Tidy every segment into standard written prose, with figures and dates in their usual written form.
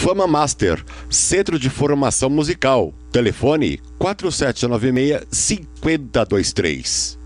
Fama Master, Centro de Formação Musical. Telefone 4796-5023.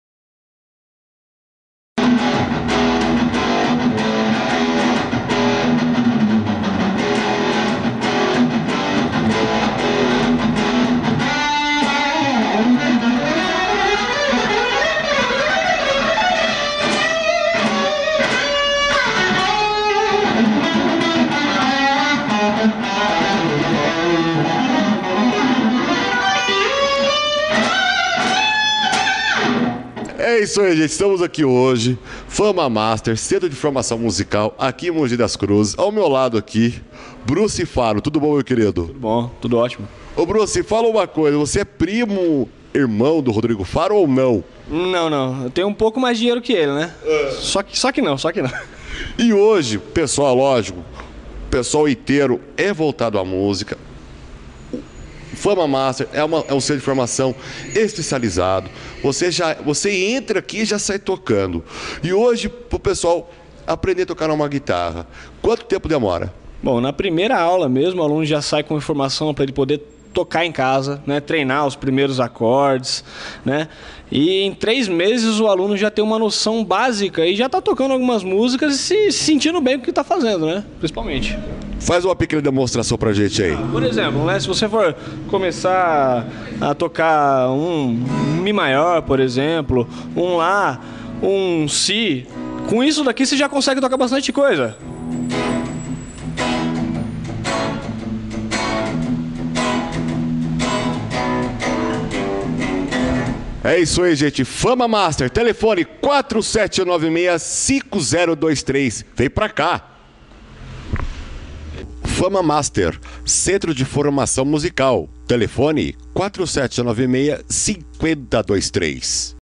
É isso aí, gente. Estamos aqui hoje, Fama Master, Centro de Formação Musical, aqui em Mogi das Cruzes. Ao meu lado aqui, Bruce Faro. Tudo bom, meu querido? Tudo bom, tudo ótimo. Ô, Bruce, fala uma coisa. Você é primo, irmão do Rodrigo Faro ou não? Não. Eu tenho um pouco mais de dinheiro que ele, né? Só que não. E hoje, pessoal, lógico, o pessoal inteiro é voltado à música. Fama Master é um centro de formação especializado. Você entra aqui e já sai tocando. E hoje, para o pessoal aprender a tocar uma guitarra, quanto tempo demora? Bom, na primeira aula mesmo, o aluno já sai com informação para ele poder tocar em casa, né? Treinar os primeiros acordes, né? E em 3 meses o aluno já tem uma noção básica e já está tocando algumas músicas e se sentindo bem com o que está fazendo, né? Principalmente. Faz uma pequena demonstração pra gente aí. Por exemplo, né, se você for começar a tocar um Mi maior, por exemplo, um Lá, um Si, com isso daqui você já consegue tocar bastante coisa. É isso aí, gente. Fama Master, telefone 4796-5023. Vem pra cá. Fama Master, Centro de Formação Musical. Telefone 4796-5023.